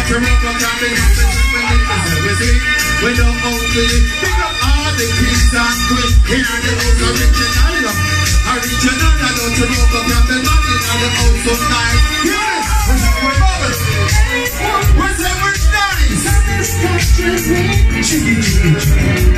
Toronto Cabbage, we don't own it. Pick up all the kings and queens. Here are the most original. Original, I don't Toronto Cabbage, man, in the house of night. Yes, we're bubble. We're nice.